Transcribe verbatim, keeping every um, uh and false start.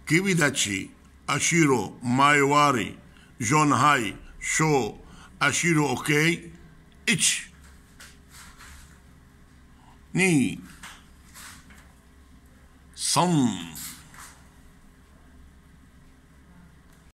君たち、アシロ、マイワリ、ジョンハイ、ショー、アシロ、オッケー。いち、に、さん、